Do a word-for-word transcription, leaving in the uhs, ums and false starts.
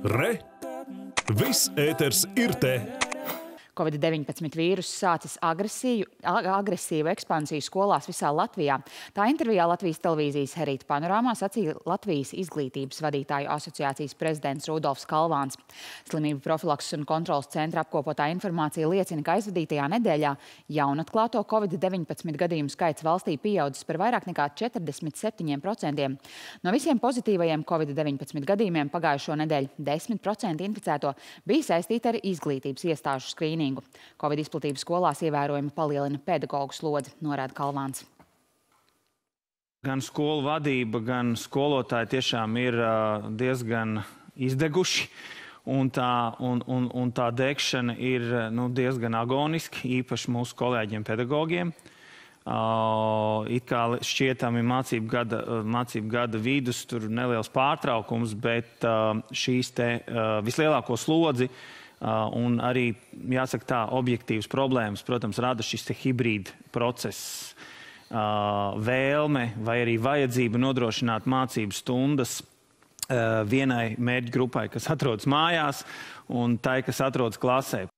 Re! Viss ēters ir te! Covid deviņpadsmit vīruss sācis agresīvu, agresīvu ekspansiju skolās visā Latvijā. Tā intervijā Latvijas televīzijas Rīta panorāmā sacīja Latvijas izglītības vadītāju asociācijas prezidents Rudolfs Kalvāns. Slimību profilakses un kontrolas centra apkopotā informācija liecina, ka aizvadītajā nedēļā jaunatklāto Covid deviņpadsmit gadījumu skaits valstī pieaudzis par vairāk nekā četrdesmit septiņiem procentiem. No visiem pozitīvajiem Covid deviņpadsmit gadījumiem pagājušo nedēļu desmit procenti inficēto bija saistīti ar izglītības iestāžu skrīningu. Covid izplatība skolās ievērojami palielina pedagogu slodzi, norāda Kalvāns. Gan skolu vadība, gan skolotāji tiešām ir uh, diezgan izdeguši, un tā, un, un, un tā degšana ir nu, diezgan agoniski, īpaši mūsu kolēģiem pedagogiem. Uh, it kā šķietami mācību gada, mācību gada vidus, tur neliels pārtraukums, bet uh, šīs te uh, vislielāko slodzi Uh, un arī, jāsaka tā, objektīvas problēmas, protams, rada šis te hibrīda process, uh, vēlme vai arī vajadzība nodrošināt mācību stundas uh, vienai mērķu grupai, kas atrodas mājās, un tai, kas atrodas klasē.